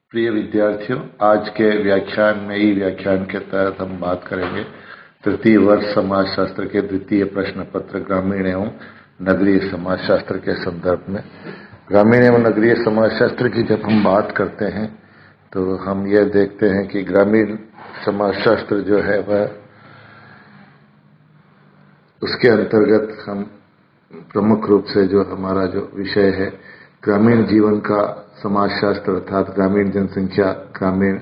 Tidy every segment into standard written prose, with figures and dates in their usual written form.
प्रिय विद्यार्थियों, आज के व्याख्यान में ई व्याख्यान के तहत हम बात करेंगे तृतीय वर्ष समाजशास्त्र के द्वितीय प्रश्न पत्र ग्रामीण एवं नगरीय समाजशास्त्र के संदर्भ में। ग्रामीण एवं नगरीय समाजशास्त्र की जब हम बात करते हैं तो हम यह देखते हैं कि ग्रामीण समाजशास्त्र जो है वह उसके अंतर्गत हम प्रमुख रूप से जो हमारा जो विषय है ग्रामीण जीवन का समाजशास्त्र अर्थात ग्रामीण जनसंख्या, ग्रामीण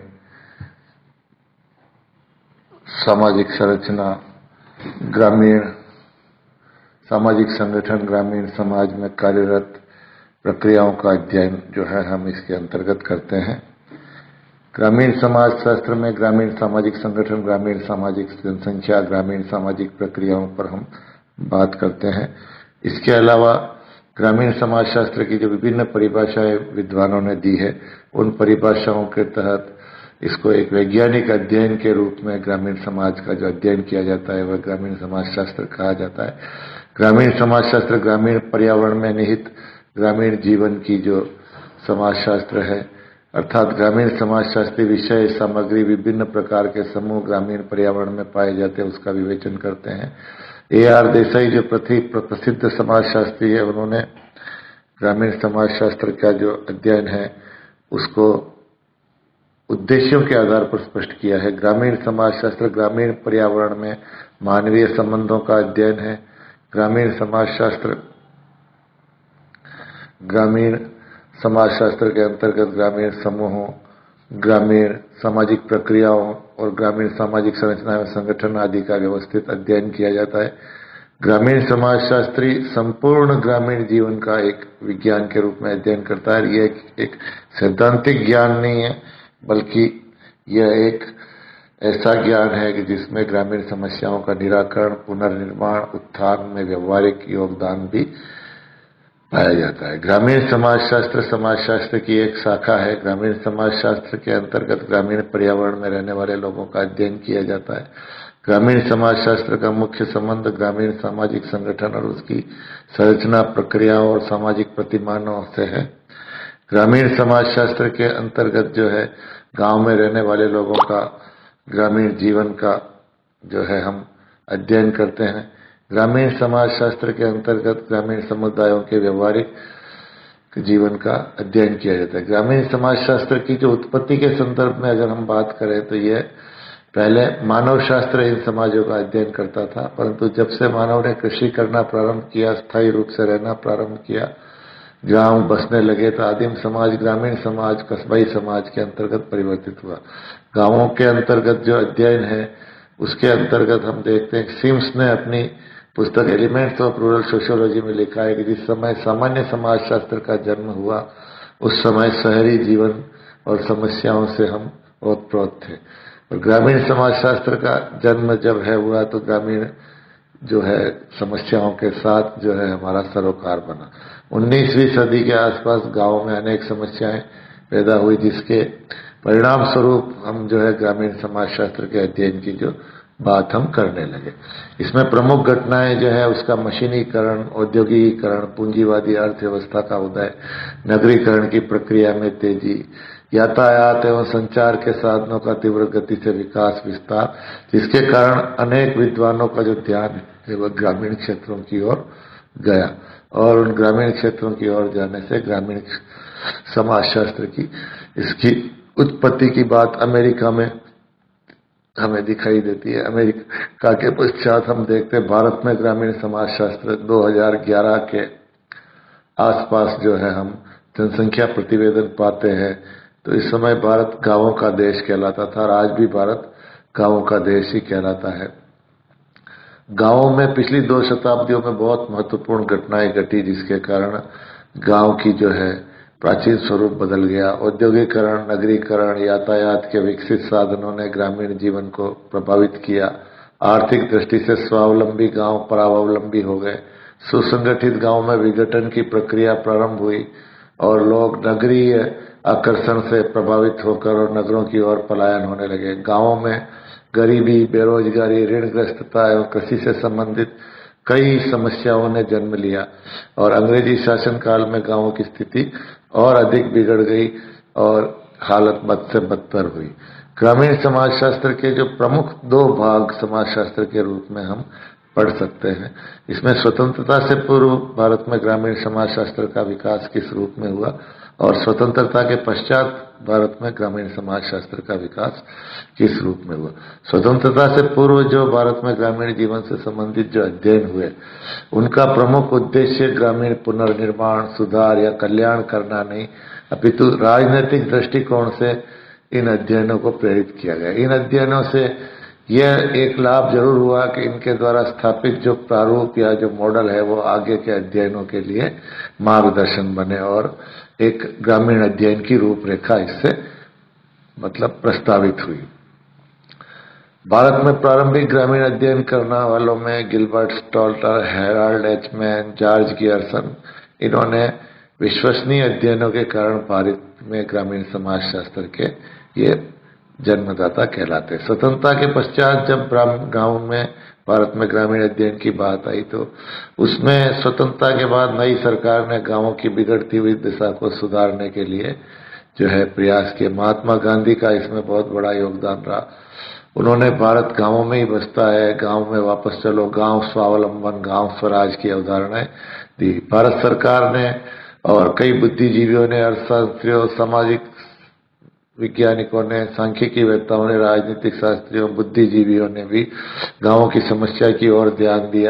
सामाजिक संरचना, ग्रामीण सामाजिक संगठन, ग्रामीण समाज में कार्यरत प्रक्रियाओं का अध्ययन जो है हम इसके अंतर्गत करते हैं। ग्रामीण समाजशास्त्र में ग्रामीण सामाजिक संगठन, ग्रामीण सामाजिक जनसंख्या, ग्रामीण सामाजिक प्रक्रियाओं पर हम बात करते हैं। इसके अलावा ग्रामीण समाजशास्त्र की जो विभिन्न परिभाषाएं विद्वानों ने दी है, उन परिभाषाओं के तहत इसको एक वैज्ञानिक अध्ययन के रूप में ग्रामीण समाज का जो अध्ययन किया जाता है वह ग्रामीण समाजशास्त्र कहा जाता है। ग्रामीण समाजशास्त्र ग्रामीण पर्यावरण में निहित ग्रामीण जीवन की जो समाजशास्त्र है, अर्थात ग्रामीण समाजशास्त्री विषय सामग्री विभिन्न प्रकार के समूह ग्रामीण पर्यावरण में पाए जाते हैं उसका विवेचन करते हैं। A.R. देसाई जो प्रसिद्ध समाजशास्त्री है, उन्होंने ग्रामीण समाजशास्त्र का जो अध्ययन है उसको उद्देश्यों के आधार पर स्पष्ट किया है। ग्रामीण समाजशास्त्र ग्रामीण पर्यावरण में मानवीय संबंधों का अध्ययन है। ग्रामीण समाजशास्त्र ग्रामीण समाजशास्त्र के अंतर्गत ग्रामीण समूहों, ग्रामीण सामाजिक प्रक्रियाओं और ग्रामीण सामाजिक संरचना एवं संगठन आदि का व्यवस्थित अध्ययन किया जाता है। ग्रामीण समाजशास्त्री संपूर्ण ग्रामीण जीवन का एक विज्ञान के रूप में अध्ययन करता है। यह एक सैद्धांतिक ज्ञान नहीं है, बल्कि यह एक ऐसा ज्ञान है कि जिसमें ग्रामीण समस्याओं का निराकरण, पुनर्निर्माण, उत्थान में व्यवहारिक योगदान भी पाया जाता है। ग्रामीण समाजशास्त्र समाजशास्त्र की एक शाखा है। ग्रामीण समाजशास्त्र के अंतर्गत ग्रामीण पर्यावरण में रहने वाले लोगों का अध्ययन किया जाता है। ग्रामीण समाजशास्त्र का मुख्य संबंध ग्रामीण सामाजिक संगठन और उसकी संरचना, प्रक्रियाओं और सामाजिक प्रतिमानों से है। ग्रामीण समाजशास्त्र के अंतर्गत जो है गांव में रहने वाले लोगों का ग्रामीण जीवन का जो है हम अध्ययन करते हैं। ग्रामीण समाजशास्त्र के अंतर्गत ग्रामीण समुदायों के व्यवहारिक जीवन का अध्ययन किया जाता है। ग्रामीण समाजशास्त्र की जो उत्पत्ति के संदर्भ में अगर हम बात करें तो यह पहले मानव शास्त्र इन समाजों का अध्ययन करता था, परंतु जब से मानव ने कृषि करना प्रारंभ किया, स्थायी रूप से रहना प्रारंभ किया, गांव बसने लगे तो आदिम समाज ग्रामीण समाज कस्बाई समाज के अंतर्गत परिवर्तित हुआ। गांवों के अंतर्गत जो अध्ययन है उसके अंतर्गत हम देखते हैं सिम्स ने अपनी पुस्तक एलिमेंट्स ऑफ रूरल सोशियोलॉजी में लिखा है कि जिस समय सामान्य समाजशास्त्र का जन्म हुआ उस समय शहरी जीवन और समस्याओं से हम ओतप्रोत थे, और ग्रामीण समाजशास्त्र का जन्म जब है हुआ तो ग्रामीण जो है समस्याओं के साथ जो है हमारा सरोकार बना। 19वीं सदी के आसपास गांवों में अनेक समस्याएं पैदा हुई, जिसके परिणाम स्वरूप हम जो है ग्रामीण समाजशास्त्र के अध्ययन की जो बात हम करने लगे। इसमें प्रमुख घटनाएं जो है उसका मशीनीकरण, औद्योगिकीकरण, पूंजीवादी अर्थव्यवस्था का उदय, नगरीकरण की प्रक्रिया में तेजी, यातायात एवं संचार के साधनों का तीव्र गति से विकास विस्तार, जिसके कारण अनेक विद्वानों का जो ध्यान है वह ग्रामीण क्षेत्रों की ओर गया, और उन ग्रामीण क्षेत्रों की ओर जाने से ग्रामीण समाजशास्त्र की इसकी उत्पत्ति की बात अमेरिका में हमें दिखाई देती है। अमेरिका के पश्चात हम देखते हैं भारत में ग्रामीण समाजशास्त्र 2011 के आसपास जो है हम जनसंख्या प्रतिवेदन पाते हैं, तो इस समय भारत गांवों का देश कहलाता था और आज भी भारत गांवों का देश ही कहलाता है। गांवों में पिछली 2 शताब्दियों में बहुत महत्वपूर्ण घटनाएं घटी, जिसके कारण गांव की जो है प्राचीन स्वरूप बदल गया। औद्योगिकरण, नगरीकरण, यातायात के विकसित साधनों ने ग्रामीण जीवन को प्रभावित किया। आर्थिक दृष्टि से स्वावलंबी गांव परावलंबी हो गए। सुसंगठित गांव में विघटन की प्रक्रिया प्रारंभ हुई और लोग नगरीय आकर्षण से प्रभावित होकर और नगरों की ओर पलायन होने लगे। गांवों में गरीबी, बेरोजगारी, ऋणग्रस्तता एवं कृषि से संबंधित कई समस्याओं ने जन्म लिया और अंग्रेजी शासन काल में गांवों की स्थिति और अधिक बिगड़ गई और हालत बद से बदतर हुई। ग्रामीण समाजशास्त्र के जो प्रमुख दो भाग समाजशास्त्र के रूप में हम पढ़ सकते हैं, इसमें स्वतंत्रता से पूर्व भारत में ग्रामीण समाजशास्त्र का विकास किस रूप में हुआ और स्वतंत्रता के पश्चात भारत में ग्रामीण समाजशास्त्र का विकास किस रूप में हुआ। स्वतंत्रता से पूर्व जो भारत में ग्रामीण जीवन से संबंधित जो अध्ययन हुए, उनका प्रमुख उद्देश्य ग्रामीण पुनर्निर्माण, सुधार या कल्याण करना नहीं, अपितु राजनीतिक दृष्टिकोण से इन अध्ययनों को प्रेरित किया गया। इन अध्ययनों से यह एक लाभ जरूर हुआ कि इनके द्वारा स्थापित जो प्रारूप या जो मॉडल है वो आगे के अध्ययनों के लिए मार्गदर्शन बने और एक ग्रामीण अध्ययन की रूपरेखा इससे प्रस्तावित हुई। भारत में प्रारंभिक ग्रामीण अध्ययन करने वालों में Gilbert Stolter, Harold H Mann, George Grierson, इन्होंने विश्वसनीय अध्ययनों के कारण भारत में ग्रामीण समाजशास्त्र के ये जन्मदाता कहलाते। स्वतंत्रता के पश्चात जब गांव में भारत में ग्रामीण अध्ययन की बात आई तो उसमें स्वतंत्रता के बाद नई सरकार ने गांवों की बिगड़ती हुई दिशा को सुधारने के लिए जो है प्रयास किए। महात्मा गांधी का इसमें बहुत बड़ा योगदान रहा। उन्होंने भारत गांवों में ही बसता है, गांव में वापस चलो, गांव स्वावलंबन, गांव स्वराज की अवधारणाएं दी। भारत सरकार ने और कई बुद्धिजीवियों ने, अर्थशास्त्रियों, सामाजिक वैज्ञानिकों ने, सांख्यिकीवेत्ताओं ने, राजनीतिक शास्त्रियों, बुद्धिजीवियों ने भी गांवों की समस्या की ओर ध्यान दिया।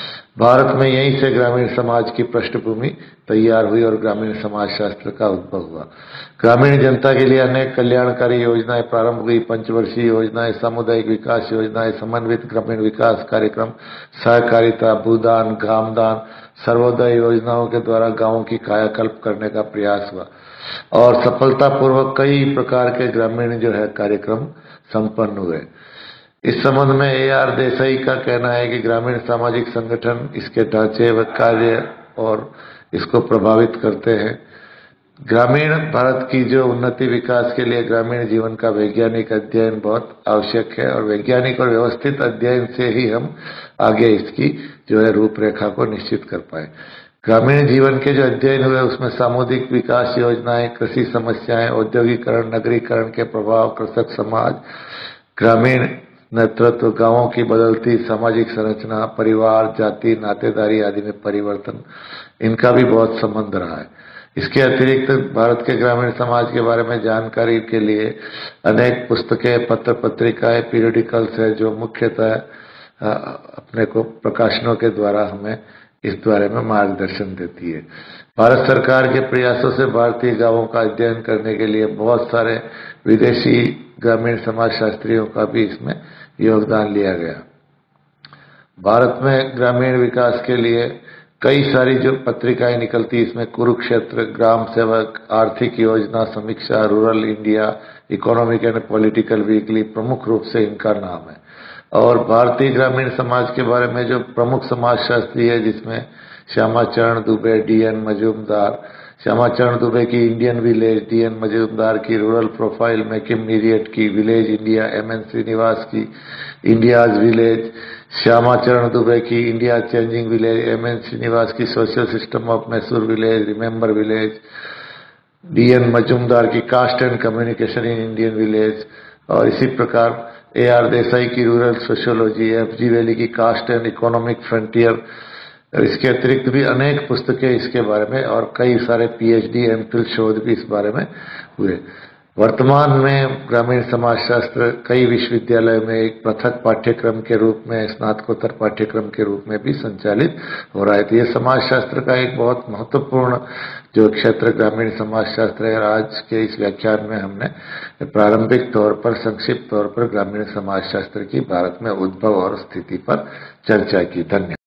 भारत में यहीं से ग्रामीण समाज की पृष्ठभूमि तैयार हुई और ग्रामीण समाजशास्त्र का उद्भव हुआ। ग्रामीण जनता के लिए अनेक कल्याणकारी योजनाएं प्रारंभ हुई। पंचवर्षीय योजनाएं, सामुदायिक विकास योजनाएं, समन्वित ग्रामीण विकास कार्यक्रम, सहकारिता, भूदान, ग्रामदान, सर्वोदय योजनाओं के द्वारा गांवों की कायाकल्प करने का प्रयास हुआ और सफलतापूर्वक कई प्रकार के ग्रामीण जो है कार्यक्रम संपन्न हुए। इस संबंध में A.R. देसाई का कहना है कि ग्रामीण सामाजिक संगठन, इसके ढांचे व कार्य और इसको प्रभावित करते हैं। ग्रामीण भारत की जो उन्नति विकास के लिए ग्रामीण जीवन का वैज्ञानिक अध्ययन बहुत आवश्यक है और वैज्ञानिक और व्यवस्थित अध्ययन से ही हम आगे इसकी जो है रूपरेखा को निश्चित कर पाए। ग्रामीण जीवन के जो अध्ययन हुए उसमें सामुदायिक विकास योजनाएं, कृषि समस्याएं, औद्योगिकरण, नगरीकरण के प्रभाव, कृषक समाज, ग्रामीण नेतृत्व, गांवों की बदलती सामाजिक संरचना, परिवार, जाति, नातेदारी आदि में परिवर्तन, इनका भी बहुत संबंध रहा है। इसके अतिरिक्त भारत के ग्रामीण समाज के बारे में जानकारी के लिए अनेक पुस्तकें, पत्र पत्रिकाएं, पीरियडिकल्स है जो मुख्यतः अपने को प्रकाशनों के द्वारा हमें इस बारे में मार्गदर्शन देती है। भारत सरकार के प्रयासों से भारतीय गांवों का अध्ययन करने के लिए बहुत सारे विदेशी ग्रामीण समाजशास्त्रियों का भी इसमें योगदान लिया गया। भारत में ग्रामीण विकास के लिए कई सारी जो पत्रिकाएं निकलती, इसमें कुरुक्षेत्र, ग्राम सेवक, आर्थिक योजना समीक्षा, rural India, economic and political weekly प्रमुख रूप से इनका नाम है। और भारतीय ग्रामीण समाज के बारे में जो प्रमुख समाजशास्त्री है जिसमें श्यामाचरण दुबे, D.N. मजूमदार, श्यामाचरण दुबे की इंडियन विलेज, D.N. मजूमदार की रूरल प्रोफाइल, मैकिम मीरियट की विलेज इंडिया, M.N. श्रीनिवास की इंडियाज विलेज, श्यामाचरण दुबे की India changing village, M.N. Srinivas की social system of Mysore village, remember village, D.N. Majumdar की caste and communication in Indian village, और इसी प्रकार A.R. देसाई की रूरल सोशियोलॉजी, F.G. वैली की कास्ट एंड इकोनॉमिक फ्रंटियर, इसके अतिरिक्त भी अनेक पुस्तकें इसके बारे में और कई सारे PhD M.Phil शोध भी इस बारे में हुए। वर्तमान में ग्रामीण समाजशास्त्र कई विश्वविद्यालयों में एक पृथक पाठ्यक्रम के रूप में, स्नातकोत्तर पाठ्यक्रम के रूप में भी संचालित हो रहा है। तो ये समाजशास्त्र का एक बहुत महत्वपूर्ण जो क्षेत्र ग्रामीण समाजशास्त्र है। आज के इस व्याख्यान में हमने प्रारंभिक तौर पर, संक्षिप्त तौर पर ग्रामीण समाजशास्त्र की भारत में उद्भव और स्थिति पर चर्चा की। धन्यवाद।